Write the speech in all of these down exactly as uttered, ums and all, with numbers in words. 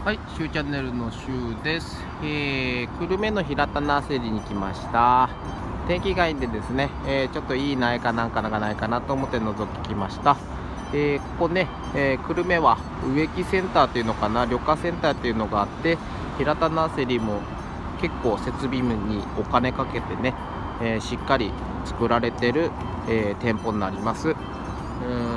はい、シューチャンネルのシューです。えー、久留米の平田ナーセリーに来ました。天気がいいんでですね、えー、ちょっといい苗かなんかがないかなと思って覗き来ました。えー、ここね、えー、久留米は植木センターというのかな、緑化センターというのがあって、平田ナーセリーも結構設備にお金かけてね、えー、しっかり作られてる、えー、店舗になります。うん、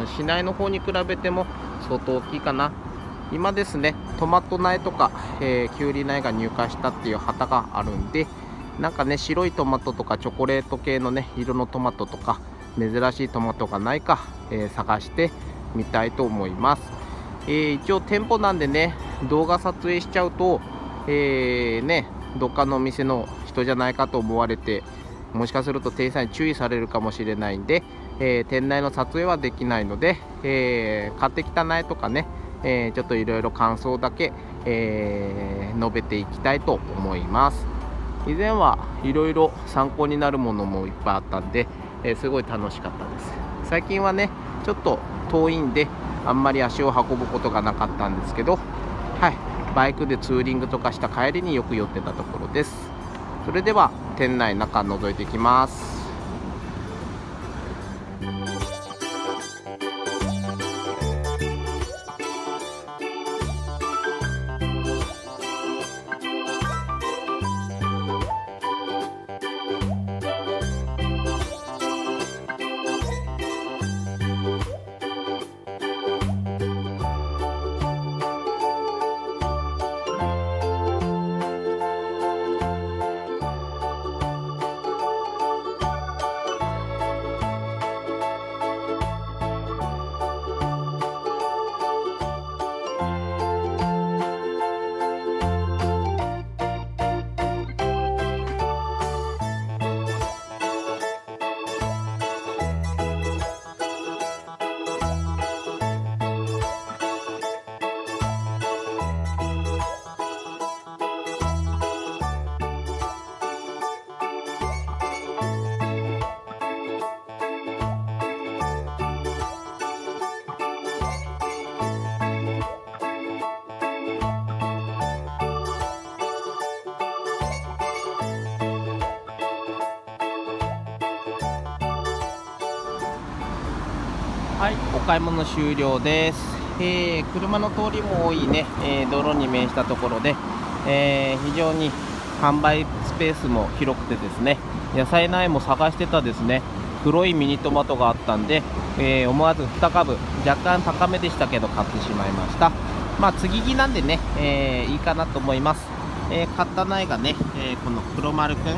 市内の方に比べても相当大きいかな。今ですね、トマト苗とか、えー、キュウリ苗が入荷したっていう旗があるんで、なんかね、白いトマトとかチョコレート系のね、色のトマトとか、珍しいトマトがないか、えー、探してみたいと思います。えー、一応店舗なんでね、動画撮影しちゃうと、えー、ね、どっかのお店の人じゃないかと思われて、もしかすると店員さんに注意されるかもしれないんで、えー、店内の撮影はできないので、えー、買ってきた苗とかね、えー、ちょっといろいろ感想だけ、えー、述べていきたいと思います。以前はいろいろ参考になるものもいっぱいあったんで、えー、すごい楽しかったです。最近はね、ちょっと遠いんであんまり足を運ぶことがなかったんですけど、はい、バイクでツーリングとかした帰りによく寄ってたところです。それでは店内中覗いていきます。はい、お買い物終了です。えー、車の通りも多いね、えー、道路に面したところで、えー、非常に販売スペースも広くてですね、野菜苗も探してたですね、黒いミニトマトがあったんで、えー、思わずに株若干高めでしたけど買ってしまいました。まあ継ぎ木なんでね、えー、いいかなと思います。えー、買った苗がね、えー、この黒丸くん、うん、も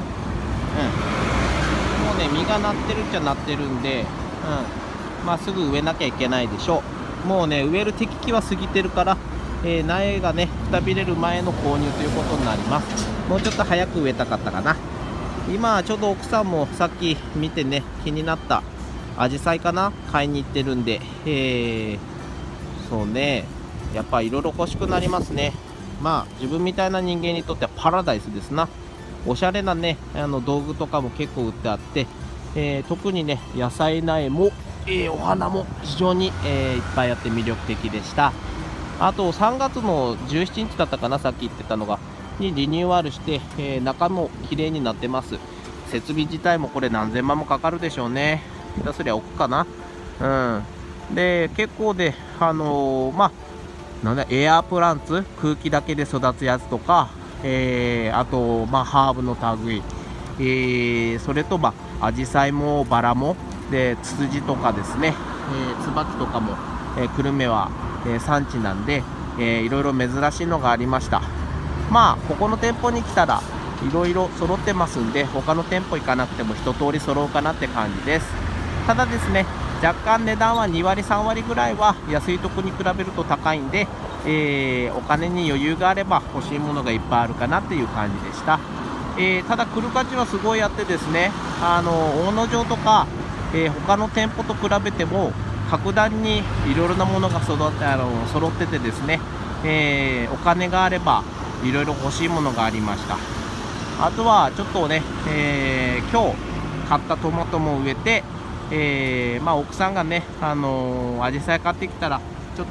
うね実がなってるっちゃなってるんで、うんまあ、すぐ植えなきゃいけないでしょう。もうね植える適期は過ぎてるから、えー、苗がねくたびれる前の購入ということになります。もうちょっと早く植えたかったかな。今ちょうど奥さんもさっき見てね気になったアジサイかな買いに行ってるんで、えー、そうねやっぱいろいろ欲しくなりますね。まあ自分みたいな人間にとってはパラダイスですな。おしゃれなねあの道具とかも結構売ってあって、えー、特にね野菜苗もえー、お花も非常に、えー、いっぱいあって魅力的でした。あとさんがつのじゅうしちにちだったかな、さっき言ってたのがにリニューアルして、えー、中も綺麗になってます。設備自体もこれ何千万もかかるでしょうね。下手すりゃ奥かな。うんで結構であのー、まあなんだエアープランツ、空気だけで育つやつとか、えー、あとまあハーブの類、えー、それとまあアジサイもバラもでツツジとかですね、えー、ツバキとかも、えー、久留米は、えー、産地なんで、えー、いろいろ珍しいのがありました。まあここの店舗に来たらいろいろ揃ってますんで、他の店舗行かなくても一通り揃うかなって感じです。ただですね、若干値段はにわりさんわりぐらいは安いとこに比べると高いんで、えー、お金に余裕があれば欲しいものがいっぱいあるかなっていう感じでした。えー、ただ来る価値はすごいあってですね、あの大野城とかえー、他の店舗と比べても格段にいろいろなものが揃ってあの揃っててですね、えー、お金があればいろいろ欲しいものがありました。あとはちょっとね、えー、今日買ったトマトも植えて、えーまあ、奥さんがね、あのー、アジサイ買ってきたらちょっと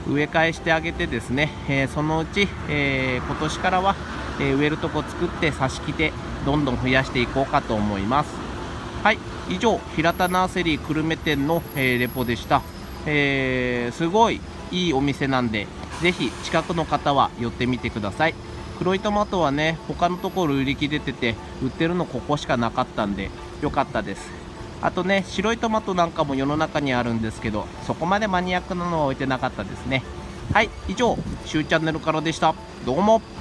植え替えしてあげてですね、えー、そのうち、えー、今年からは、えー、植えるとこ作って挿し木でどんどん増やしていこうかと思います。はい、以上平田ナーセリー久留米店の、えー、レポでした。えー、すごいいいお店なんで、ぜひ近くの方は寄ってみてください。黒いトマトはね、他のところ売り切れてて、売ってるのここしかなかったんでよかったです。あとね、白いトマトなんかも世の中にあるんですけど、そこまでマニアックなのは置いてなかったですね。はい、以上、しゅうチャンネルからでした。どうも。